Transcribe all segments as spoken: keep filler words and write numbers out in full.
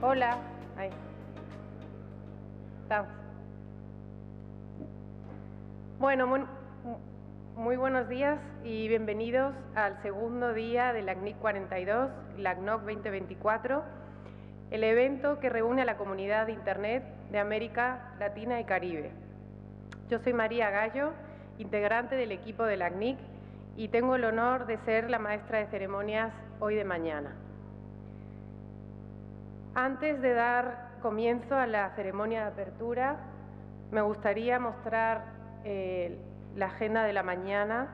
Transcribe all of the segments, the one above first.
Hola, ahí. Estamos. Bueno, muy, muy buenos días y bienvenidos al segundo día de la C N I C cuarenta y dos, la C N O C veinte veinticuatro, el evento que reúne a la comunidad de Internet de América Latina y Caribe. Yo soy María Gallo, integrante del equipo de la C N I C, y tengo el honor de ser la maestra de ceremonias hoy de mañana. Antes de dar comienzo a la ceremonia de apertura, me gustaría mostrar eh, la agenda de la mañana.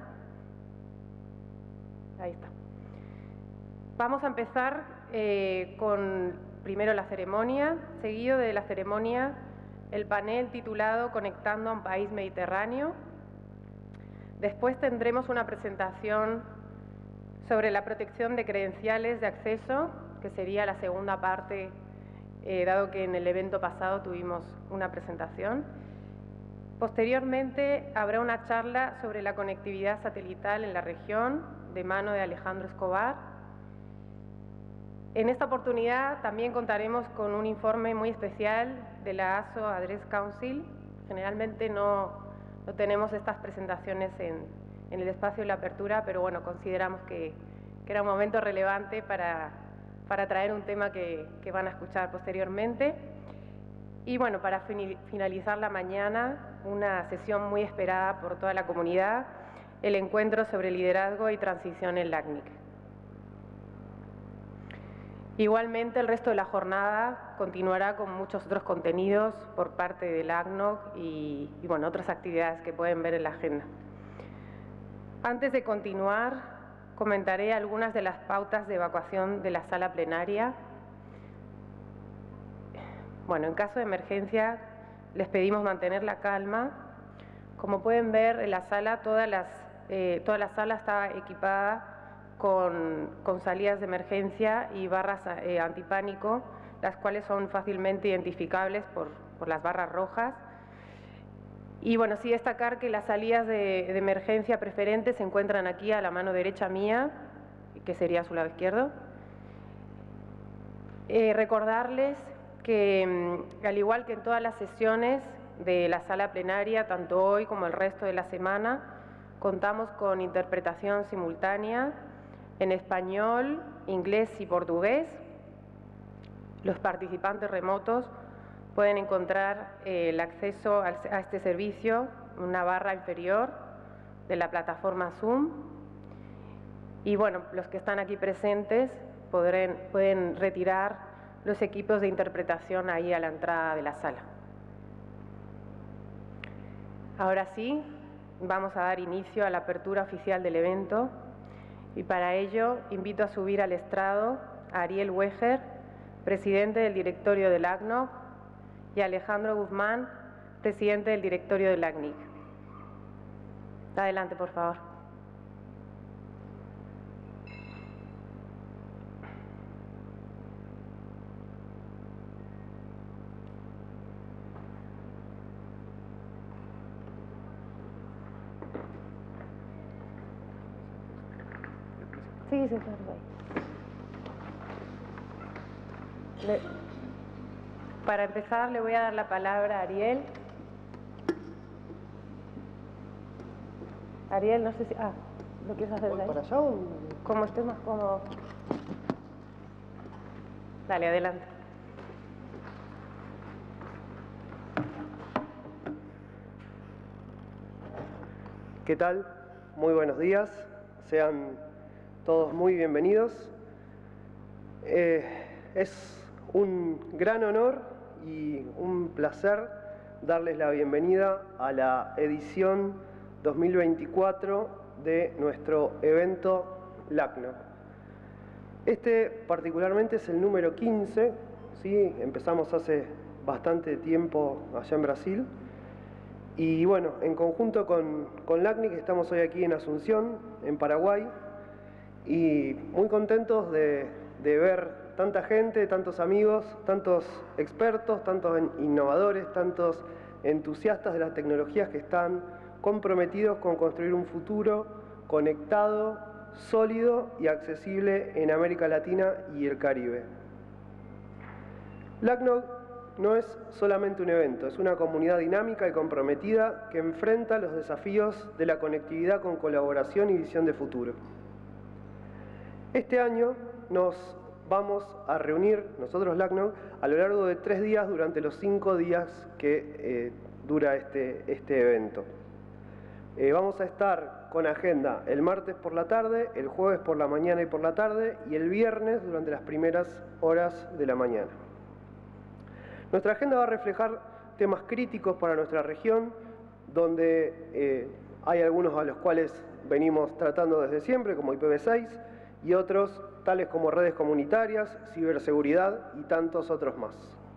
Ahí está. Vamos a empezar eh, con primero la ceremonia, seguido de la ceremonia el panel titulado Conectando a un país mediterráneo. Después tendremos una presentación sobre la protección de credenciales de acceso, que sería la segunda parte, eh, dado que en el evento pasado tuvimos una presentación. Posteriormente habrá una charla sobre la conectividad satelital en la región, de mano de Alejandro Escobar. En esta oportunidad también contaremos con un informe muy especial de la A S O Address Council. Generalmente no, no tenemos estas presentaciones en, en el espacio de la apertura, pero bueno, consideramos que, que era un momento relevante para, para traer un tema que, que van a escuchar posteriormente. Y bueno, para finalizar la mañana, una sesión muy esperada por toda la comunidad, el encuentro sobre liderazgo y transición en la C N I C. Igualmente, el resto de la jornada continuará con muchos otros contenidos por parte del A C N O C y, y bueno, otras actividades que pueden ver en la agenda. Antes de continuar, comentaré algunas de las pautas de evacuación de la sala plenaria. Bueno, en caso de emergencia, les pedimos mantener la calma. Como pueden ver, en la sala, todas las, eh, toda la sala está equipada Con, con salidas de emergencia y barras eh, antipánico, las cuales son fácilmente identificables por, por las barras rojas. Y bueno, sí destacar que las salidas de, de emergencia preferentes se encuentran aquí a la mano derecha mía, que sería a su lado izquierdo. Eh, recordarles que, al igual que en todas las sesiones de la sala plenaria, tanto hoy como el resto de la semana, contamos con interpretación simultánea en español, inglés y portugués. Los participantes remotos pueden encontrar eh, el acceso a este servicio en una barra inferior de la plataforma Zoom. Y bueno, los que están aquí presentes podrán, pueden retirar los equipos de interpretación ahí a la entrada de la sala. Ahora sí, vamos a dar inicio a la apertura oficial del evento. Y para ello invito a subir al estrado a Ariel Weger, presidente del directorio de la C N O C, y a Alejandro Guzmán, presidente del directorio de la C N I C. Adelante, por favor. Sí, sí, sí. Le, para empezar, le voy a dar la palabra a Ariel. Ariel, no sé si... Ah, ¿lo quieres hacer de ahí? ¿Para allá o...? Como estés más cómodo. Dale, adelante. ¿Qué tal? Muy buenos días. Sean todos muy bienvenidos. Eh, es un gran honor y un placer darles la bienvenida a la edición dos mil veinticuatro de nuestro evento L A C N O C. Este particularmente es el número quince, ¿sí? Empezamos hace bastante tiempo allá en Brasil. Y bueno, en conjunto con, con L A C N I C estamos hoy aquí en Asunción, en Paraguay, y muy contentos de, de ver tanta gente, tantos amigos, tantos expertos, tantos innovadores, tantos entusiastas de las tecnologías que están comprometidos con construir un futuro conectado, sólido y accesible en América Latina y el Caribe. LACNOG no es solamente un evento, es una comunidad dinámica y comprometida que enfrenta los desafíos de la conectividad con colaboración y visión de futuro. Este año nos vamos a reunir, nosotros LACNOG, a lo largo de tres días durante los cinco días que eh, dura este, este evento. Eh, vamos a estar con agenda el martes por la tarde, el jueves por la mañana y por la tarde y el viernes durante las primeras horas de la mañana. Nuestra agenda va a reflejar temas críticos para nuestra región, donde eh, hay algunos a los cuales venimos tratando desde siempre, como I P v seis, y otros tales como redes comunitarias, ciberseguridad y tantos otros más.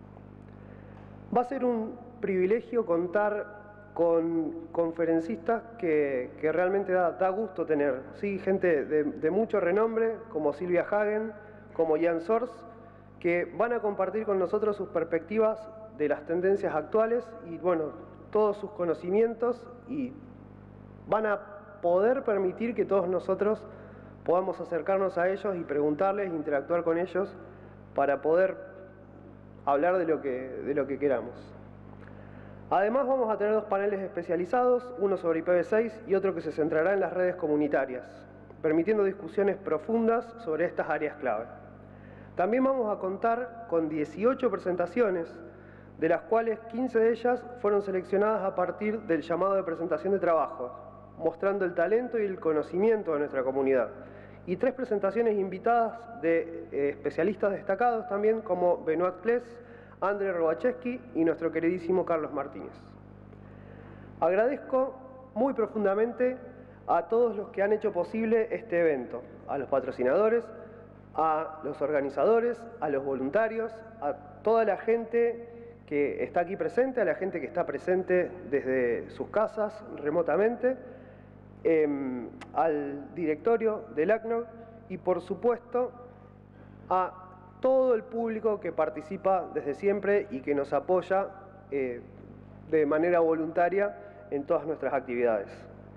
Va a ser un privilegio contar con conferencistas que, que realmente da, da gusto tener, ¿sí? Gente de, de mucho renombre, como Silvia Hagen, como Jan Sors, que van a compartir con nosotros sus perspectivas de las tendencias actuales y, bueno, todos sus conocimientos, y van a poder permitir que todos nosotros podamos acercarnos a ellos y preguntarles, interactuar con ellos para poder hablar de lo que, de lo que queramos. Además vamos a tener dos paneles especializados, uno sobre I P v seis y otro que se centrará en las redes comunitarias, permitiendo discusiones profundas sobre estas áreas clave. También vamos a contar con dieciocho presentaciones, de las cuales quince de ellas fueron seleccionadas a partir del llamado de presentación de trabajo, mostrando el talento y el conocimiento de nuestra comunidad. Y tres presentaciones invitadas de eh, especialistas destacados también, como Benoit Kles, André Robaczewski y nuestro queridísimo Carlos Martínez. Agradezco muy profundamente a todos los que han hecho posible este evento, a los patrocinadores, a los organizadores, a los voluntarios, a toda la gente que está aquí presente, a la gente que está presente desde sus casas remotamente, eh, al directorio del LACNOG y, por supuesto, a todo el público que participa desde siempre y que nos apoya eh, de manera voluntaria en todas nuestras actividades.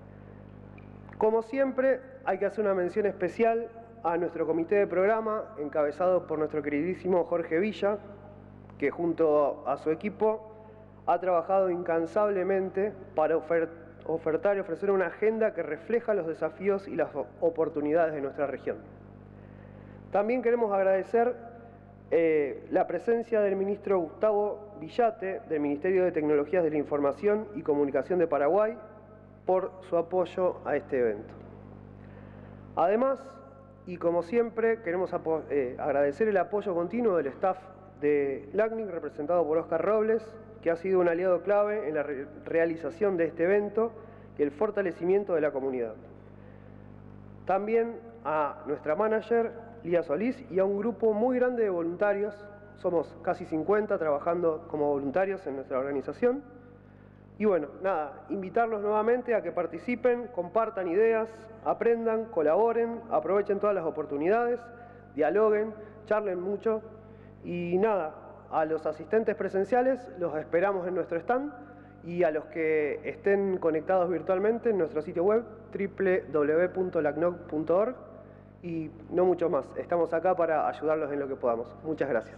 Como siempre, hay que hacer una mención especial a nuestro comité de programa, encabezado por nuestro queridísimo Jorge Villa, que junto a su equipo ha trabajado incansablemente para ofertar y ofrecer una agenda que refleja los desafíos y las oportunidades de nuestra región. También queremos agradecer eh, la presencia del ministro Gustavo Villate, del Ministerio de Tecnologías de la Información y Comunicación de Paraguay, por su apoyo a este evento. Además, y como siempre, queremos eh, agradecer el apoyo continuo del staff de LACNIC, representado por Oscar Robles, que ha sido un aliado clave en la re realización de este evento y el fortalecimiento de la comunidad. También a nuestra manager, Lía Solís, y a un grupo muy grande de voluntarios, somos casi cincuenta trabajando como voluntarios en nuestra organización. Y bueno, nada, invitarlos nuevamente a que participen, compartan ideas, aprendan, colaboren, aprovechen todas las oportunidades, dialoguen, charlen mucho. Y nada, a los asistentes presenciales los esperamos en nuestro stand, y a los que estén conectados virtualmente en nuestro sitio web doble u doble u doble u punto lacnog punto org, y no mucho más. Estamos acá para ayudarlos en lo que podamos. Muchas gracias.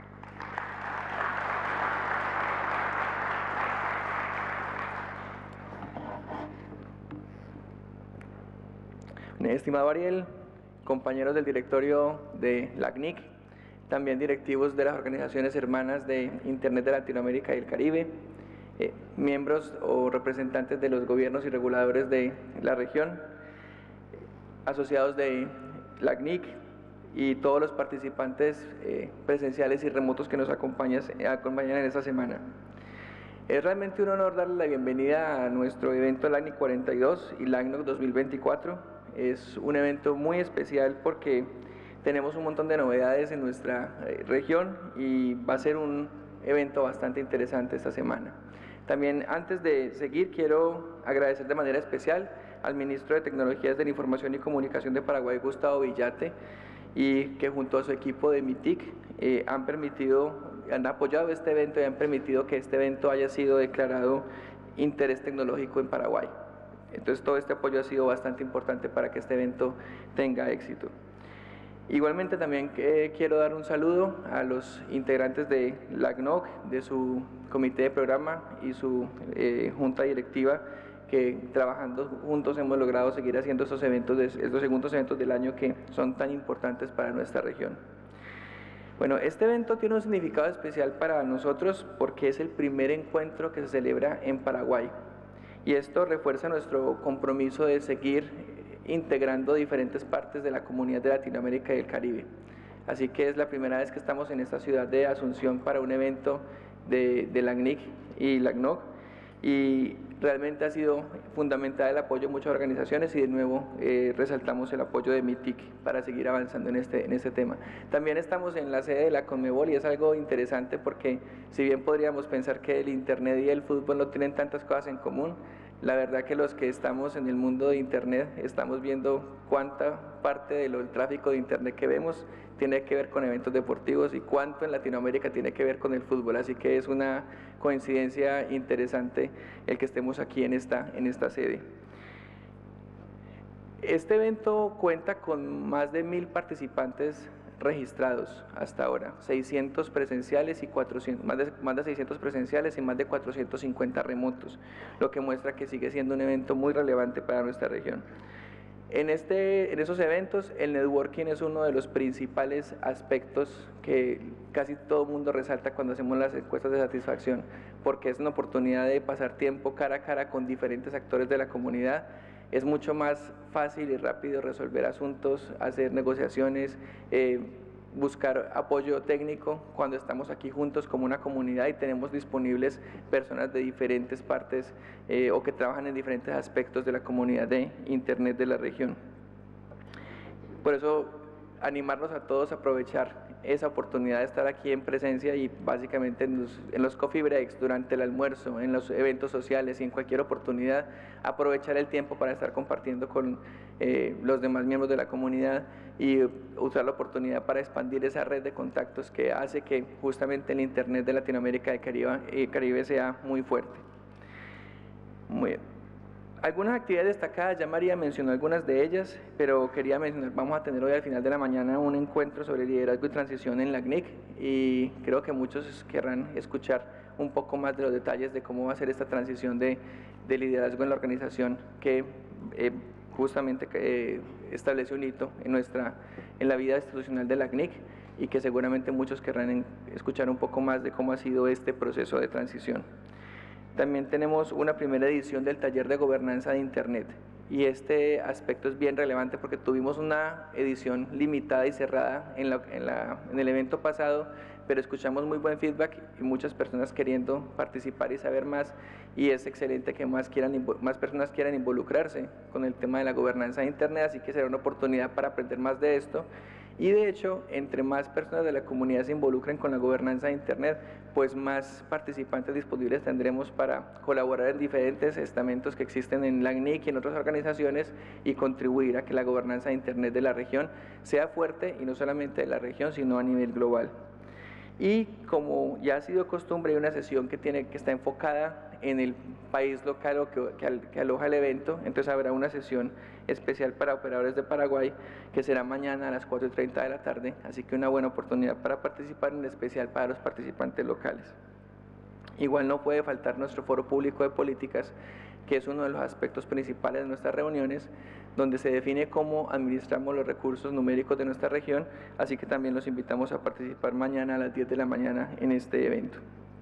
Estimado Ariel, compañeros del directorio de LACNIC, también directivos de las organizaciones hermanas de Internet de Latinoamérica y el Caribe, eh, miembros o representantes de los gobiernos y reguladores de la región, asociados de LACNIC y todos los participantes eh, presenciales y remotos que nos acompañan, eh, acompañan en esta semana. Es realmente un honor darle la bienvenida a nuestro evento LACNIC cuarenta y dos y LACNOG dos mil veinticuatro. Es un evento muy especial porque tenemos un montón de novedades en nuestra eh, región y va a ser un evento bastante interesante esta semana. También, antes de seguir, quiero agradecer de manera especial al ministro de Tecnologías de la Información y Comunicación de Paraguay, Gustavo Villate, y que junto a su equipo de MITIC eh, han permitido, han apoyado este evento y han permitido que este evento haya sido declarado interés tecnológico en Paraguay. Entonces todo este apoyo ha sido bastante importante para que este evento tenga éxito. Igualmente también eh, quiero dar un saludo a los integrantes de la A C N O C, de su comité de programa y su eh, junta directiva, que trabajando juntos hemos logrado seguir haciendo estos eventos, de, estos segundos eventos del año que son tan importantes para nuestra región. Bueno, este evento tiene un significado especial para nosotros porque es el primer encuentro que se celebra en Paraguay, y esto refuerza nuestro compromiso de seguir integrando diferentes partes de la comunidad de Latinoamérica y el Caribe. Así que es la primera vez que estamos en esta ciudad de Asunción para un evento de, de la A C N I C y la A C N O C, y realmente ha sido fundamental el apoyo de muchas organizaciones, y de nuevo eh, resaltamos el apoyo de MITIC para seguir avanzando en este, en este tema. También estamos en la sede de la Conmebol, y es algo interesante porque si bien podríamos pensar que el Internet y el fútbol no tienen tantas cosas en común, la verdad que los que estamos en el mundo de Internet estamos viendo cuánta parte del tráfico de Internet que vemos tiene que ver con eventos deportivos y cuánto en Latinoamérica tiene que ver con el fútbol. Así que es una coincidencia interesante el que estemos aquí en esta, en esta sede. Este evento cuenta con más de mil participantes registrados hasta ahora, seiscientos presenciales y cuatrocientos, más de, más de seiscientos presenciales y más de cuatrocientos cincuenta remotos, lo que muestra que sigue siendo un evento muy relevante para nuestra región. En, este, en esos eventos el networking es uno de los principales aspectos que casi todo el mundo resalta cuando hacemos las encuestas de satisfacción, porque es una oportunidad de pasar tiempo cara a cara con diferentes actores de la comunidad. Es mucho más fácil y rápido resolver asuntos, hacer negociaciones, eh, buscar apoyo técnico cuando estamos aquí juntos como una comunidad y tenemos disponibles personas de diferentes partes eh, o que trabajan en diferentes aspectos de la comunidad de Internet de la región. Por eso, animarnos a todos a aprovechar esa oportunidad de estar aquí en presencia y básicamente en los, en los coffee breaks, durante el almuerzo, en los eventos sociales y en cualquier oportunidad, aprovechar el tiempo para estar compartiendo con eh, los demás miembros de la comunidad y usar la oportunidad para expandir esa red de contactos que hace que justamente el Internet de Latinoamérica y Caribe, eh, Caribe sea muy fuerte. Muy bien. Algunas actividades destacadas, ya María mencionó algunas de ellas, pero quería mencionar, vamos a tener hoy al final de la mañana un encuentro sobre liderazgo y transición en la A C N I C, y creo que muchos querrán escuchar un poco más de los detalles de cómo va a ser esta transición de, de liderazgo en la organización que eh, justamente eh, establece un hito en, nuestra, en la vida institucional de la A C N I C, y que seguramente muchos querrán escuchar un poco más de cómo ha sido este proceso de transición. También tenemos una primera edición del taller de gobernanza de Internet, y este aspecto es bien relevante porque tuvimos una edición limitada y cerrada en, la, en, la, en el evento pasado, pero escuchamos muy buen feedback y muchas personas queriendo participar y saber más, y es excelente que más, quieran, más personas quieran involucrarse con el tema de la gobernanza de Internet, así que será una oportunidad para aprender más de esto. Y de hecho, entre más personas de la comunidad se involucren con la gobernanza de Internet, pues más participantes disponibles tendremos para colaborar en diferentes estamentos que existen en la A C N I C y en otras organizaciones, y contribuir a que la gobernanza de Internet de la región sea fuerte, y no solamente de la región, sino a nivel global. Y como ya ha sido costumbre, hay una sesión que, tiene, que está enfocada en el país local o que, que, que aloja el evento, entonces habrá una sesión especial para operadores de Paraguay que será mañana a las cuatro y treinta de la tarde, así que una buena oportunidad para participar, en especial para los participantes locales. Igual no puede faltar nuestro foro público de políticas, que es uno de los aspectos principales de nuestras reuniones, donde se define cómo administramos los recursos numéricos de nuestra región, así que también los invitamos a participar mañana a las diez de la mañana en este evento.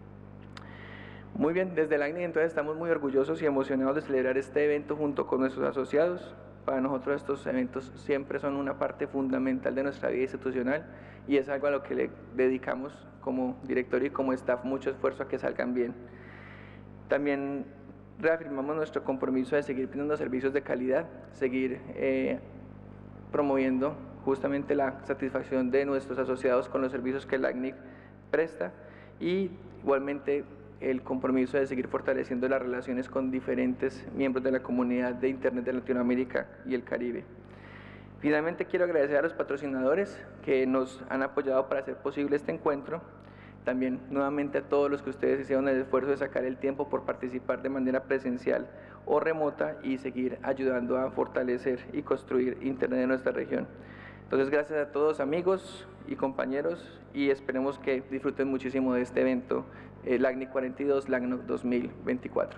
Muy bien, desde la A C N I C entonces estamos muy orgullosos y emocionados de celebrar este evento junto con nuestros asociados. Para nosotros estos eventos siempre son una parte fundamental de nuestra vida institucional, y es algo a lo que le dedicamos como directorio y como staff mucho esfuerzo a que salgan bien. También reafirmamos nuestro compromiso de seguir brindando servicios de calidad, seguir eh, promoviendo justamente la satisfacción de nuestros asociados con los servicios que la A C N I C presta, y igualmente el compromiso de seguir fortaleciendo las relaciones con diferentes miembros de la comunidad de Internet de Latinoamérica y el Caribe. Finalmente quiero agradecer a los patrocinadores que nos han apoyado para hacer posible este encuentro. También nuevamente a todos los que ustedes hicieron el esfuerzo de sacar el tiempo por participar de manera presencial o remota y seguir ayudando a fortalecer y construir Internet en nuestra región. Entonces, gracias a todos, amigos y compañeros, y esperemos que disfruten muchísimo de este evento, eh, LACNIC cuarenta y dos, LACNOC dos mil veinticuatro.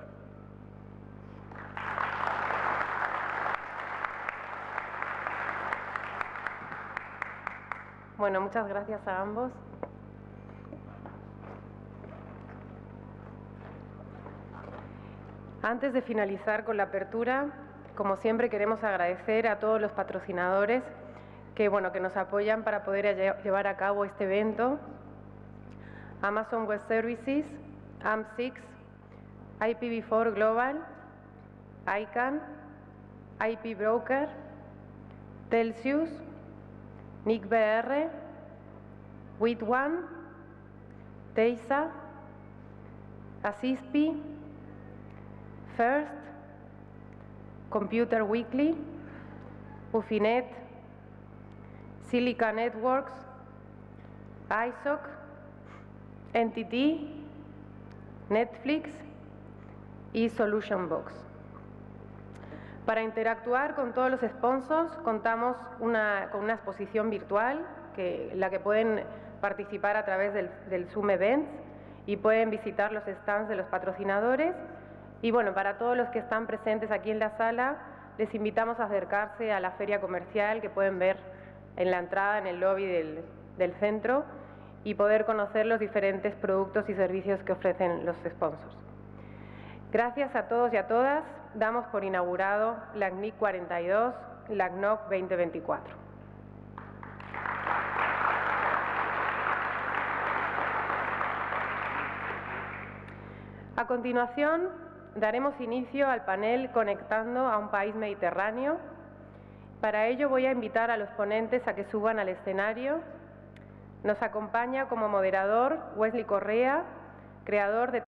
Bueno, muchas gracias a ambos. Antes de finalizar con la apertura, como siempre queremos agradecer a todos los patrocinadores que, bueno, que nos apoyan para poder llevar a cabo este evento: Amazon Web Services, A M seis, I P v cuatro Global, I CANN, I P Broker, Telsius, N I C B R, WIT-One, TEISA, Asispi, First, Computer Weekly, Ufinet, Silica Networks, I S O C, N T T, Netflix y Solutionbox. Para interactuar con todos los sponsors contamos una, con una exposición virtual que, en la que pueden participar a través del, del Zoom Events y pueden visitar los stands de los patrocinadores. Y bueno, para todos los que están presentes aquí en la sala, les invitamos a acercarse a la feria comercial que pueden ver en la entrada, en el lobby del, del centro, y poder conocer los diferentes productos y servicios que ofrecen los sponsors. Gracias a todos y a todas. Damos por inaugurado LACNIC cuarenta y dos, LACNOC veinte veinticuatro. A continuación, daremos inicio al panel Conectando a un país mediterráneo. Para ello voy a invitar a los ponentes a que suban al escenario. Nos acompaña como moderador Wesley Correa, creador de